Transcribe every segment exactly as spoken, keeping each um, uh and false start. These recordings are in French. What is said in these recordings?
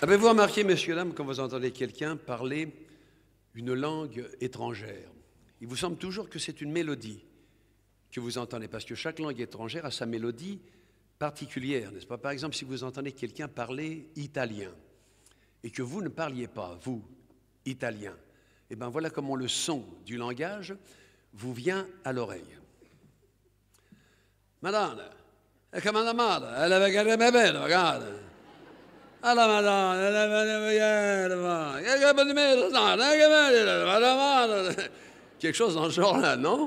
Avez-vous remarqué, messieurs, dames, quand vous entendez quelqu'un parler une langue étrangère, il vous semble toujours que c'est une mélodie que vous entendez, parce que chaque langue étrangère a sa mélodie particulière, n'est-ce pas? Par exemple, si vous entendez quelqu'un parler italien et que vous ne parliez pas, vous, italien, eh bien voilà comment le son du langage vous vient à l'oreille. Madame, come on, madame, elle avait gardé ma belle, regarde. Alla madame, elle avait quelque chose dans ce genre-là, non?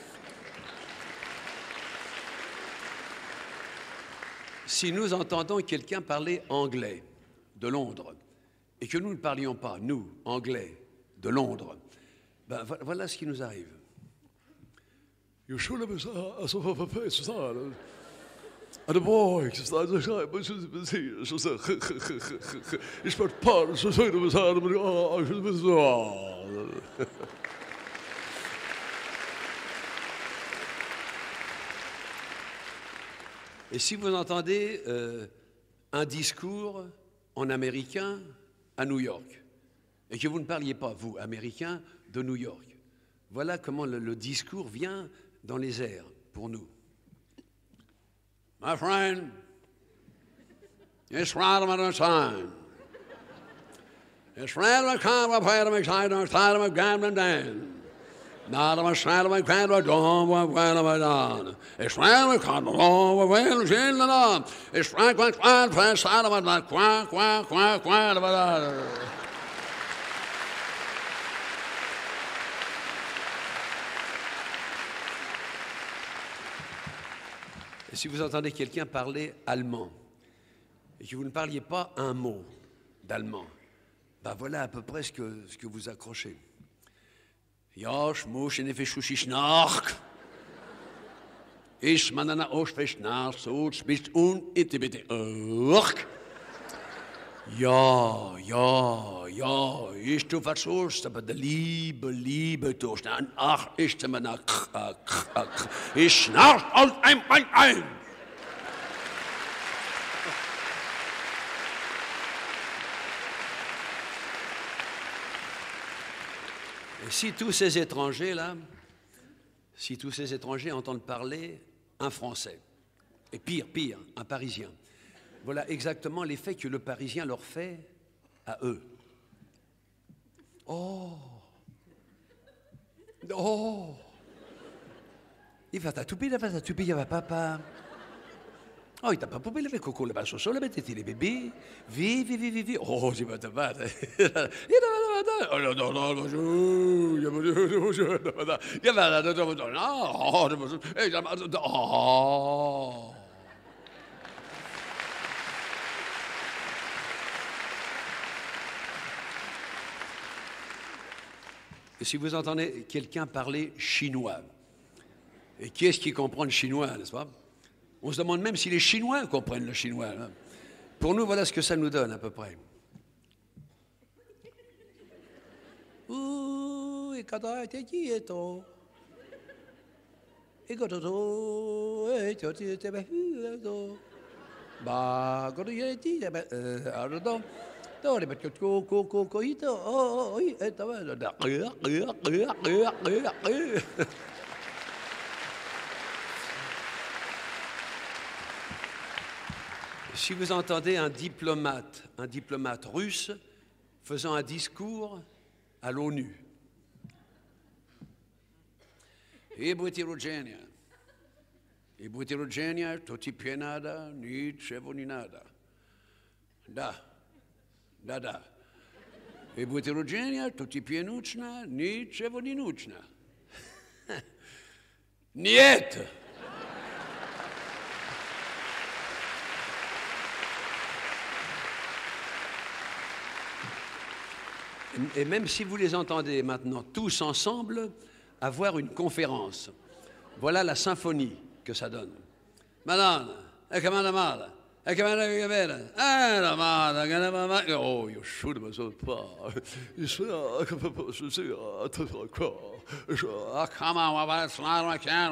Si nous entendons quelqu'un parler anglais de Londres et que nous ne parlions pas, nous, anglais de Londres, ben voilà ce qui nous arrive. And the boy just like the guy, but she's busy. She said, "It's but part." She said, "It was hard, but oh, it was oh." Et si vous entendez euh, un discours en américain à New York, et que vous ne parliez pas, vous, américain, de New York, voilà comment le, le discours vient dans les airs pour nous. My friend, it's right about the time. It's right about the time I played them excited on the side of my gambling dan. Not on the side of my grand or dawn, what well of my dawn. It's right about the time, oh, well, it's in the dawn. It's right about the time, play side of my quack, quack, quack, quack, quack. Et si vous entendez quelqu'un parler allemand et que vous ne parliez pas un mot d'allemand, ben voilà à peu près ce que, ce que vous accrochez. Ja, ich muss in die Schushi nach. Ich meine, na auch fest nach, so bist un itte bitte. Ja, ja, ja, ich tu versuchst, aber der Liebe, Liebe tust. Ach, ich tu mir nach, ich schnarch aus ein Bein ein. Et si tous ces étrangers-là, si tous ces étrangers entendent parler un Français, et pire, pire, un Parisien, voilà exactement l'effet que le Parisien leur fait à eux. Oh! Oh! Il va t'attouper, il va t'attouper, il va papa. Oh, il t'a pas poupé, il avait coco, le basso solo, mais t'étais les bébés. Vivi, vivi, vivi. Oh, c'est pas ta bête. Oh, non, non, non, bonjour. Il va là, oh, et si vous entendez quelqu'un parler chinois, et qui est-ce qui comprend le chinois, n'est-ce pas? On se demande même si les Chinois comprennent le chinois. Là. Pour nous, voilà ce que ça nous donne à peu près. Ouh, et quand on était qui est on? Et quand on était qui est on? Bah, quand on était qui est on? Alors, donc, donc, les bêtes co co co co ito. Oh, oh, oui, et t'as Si vous entendez un diplomate, un diplomate russe faisant un discours à l'ONU. Et Boutirogenia. Et Boutirogenia, toti pienada, ni chevoninada. Da, da, da. Et Boutirogenia, toti pienuchna, ni chevoninuchna. Niet! Et même si vous les entendez maintenant tous ensemble avoir une conférence, voilà la symphonie que ça donne. Madame, oh, you should have so far.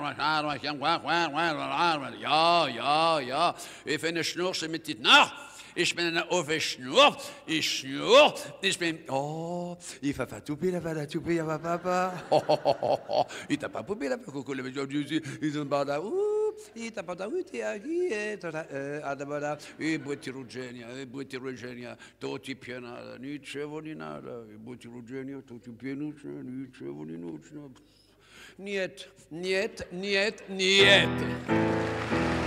Ja, ja, ja. Ich finde Schnurse mit dit nach. ich bin auf der Schnur, ich schnur, ich bin, oh, il fa fa tupi la fa la tupi la papa, oh, oh, oh, oh, il t'a pas poupé la coco le médium du ils ont bada ou, il t'a pas eu ti aghi e adabada e butirugenia e butirugenia tutti piena ni cevoli nada e butirugenia tutti pienucci ni cevoli nucci niet niet niet niet